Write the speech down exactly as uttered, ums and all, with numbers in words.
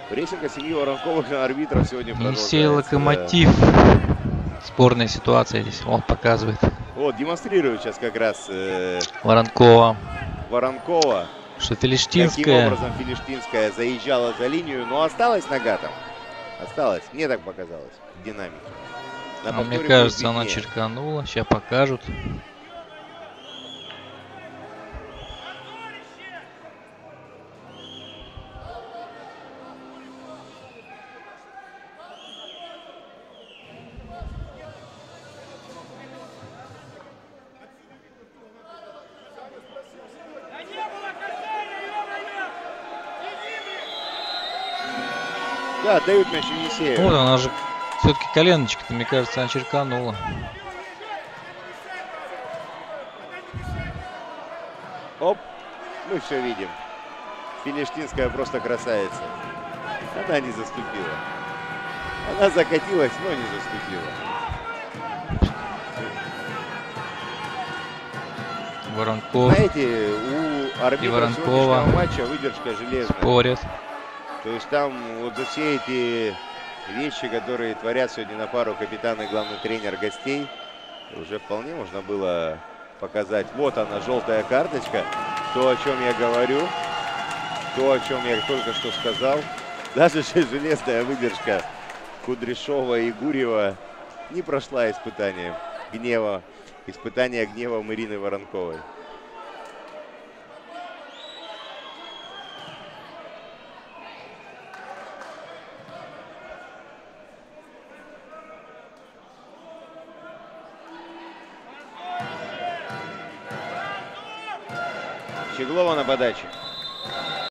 Прессинга семьи Воронковых на арбитров сегодня продолжается. Енисей Локомотив. Да. Спорная ситуация здесь. Он показывает. Вот, демонстрирует сейчас как раз э, Воронкова. Воронкова. Что Филиштинская. Каким образом Филиштинская заезжала за линию. Но осталась нога там. Осталось. Мне так показалось. В динамике. А мне кажется, она черканула. Сейчас покажут. Да, дают мяч Енисею. Вот она же все-таки коленочка-то, мне кажется, она черканула. Оп, мы все видим. Филиштинская просто красавица. Она не заступила. Она закатилась, но не заступила. Воронков. Знаете, у арбитра сегодняшнего матча выдержка железная. Спорят. То есть там вот за все эти вещи, которые творят сегодня на пару капитан и главный тренер гостей, уже вполне можно было показать. Вот она, желтая карточка. То, о чем я говорю, то, о чем я только что сказал. Даже железная выдержка Кудряшова и Гурьева не прошла испытание гнева, испытание гнева Ирины Воронковой. Щеглова на подаче.